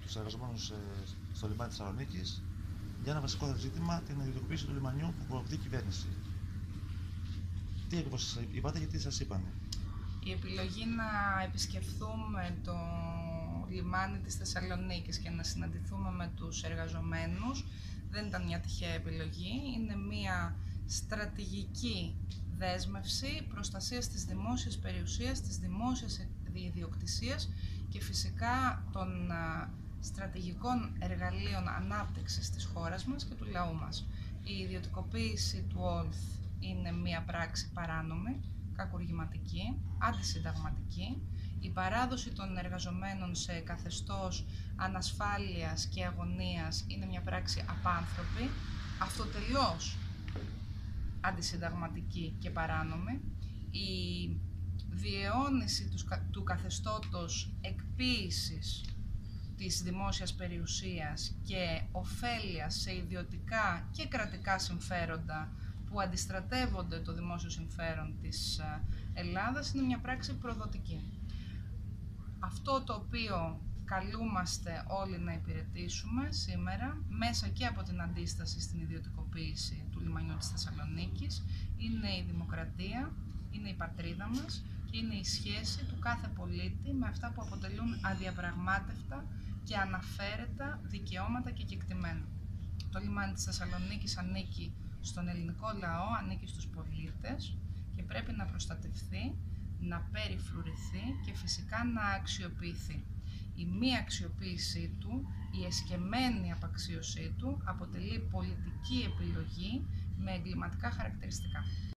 τους εργαζομένους στο λιμάνι της Θεσσαλονίκης για ένα βασικό ζήτημα, την ιδιωτικοποίηση του λιμανιού που προωθεί η κυβέρνηση. Τι ακριβώς είπατε, γιατί σας είπανε? Η επιλογή να επισκεφθούμε το λιμάνι της Θεσσαλονίκης και να συναντηθούμε με τους εργαζομένους δεν ήταν μια τυχαία επιλογή, είναι μια στρατηγική δέσμευση προστασίας της δημόσιας περιουσίας, της δημόσιας ιδιοκτησίας και φυσικά των στρατηγικών εργαλείων ανάπτυξης της χώρας μας και του λαού μας. Η ιδιωτικοποίηση του ΟΛΘ είναι μια πράξη παράνομη, κακουργηματική, αντισυνταγματική. Η παράδοση των εργαζομένων σε καθεστώς ανασφάλειας και αγωνίας είναι μια πράξη απάνθρωπη, αυτοτελώς αντισυνταγματική και παράνομη. Η διαιώνιση του καθεστώτος εκποίησης της δημόσιας περιουσίας και ωφέλειας σε ιδιωτικά και κρατικά συμφέροντα που αντιστρατεύονται το δημόσιο συμφέρον της Ελλάδας είναι μια πράξη προδοτική. Αυτό το οποίο καλούμαστε όλοι να υπηρετήσουμε σήμερα, μέσα και από την αντίσταση στην ιδιωτικοποίηση του λιμανιού της Θεσσαλονίκης, είναι η δημοκρατία, είναι η πατρίδα μας και είναι η σχέση του κάθε πολίτη με αυτά που αποτελούν αδιαπραγμάτευτα και αναφέρετα δικαιώματα και κεκτημένα. Το λιμάνι της Θεσσαλονίκης ανήκει στον ελληνικό λαό, ανήκει στους πολίτες και πρέπει να προστατευθεί, να περιφρουρηθεί και φυσικά να αξιοποιηθεί. Η μη αξιοποίησή του, η εσκεμμένη απαξίωσή του αποτελεί πολιτική επιλογή με εγκληματικά χαρακτηριστικά.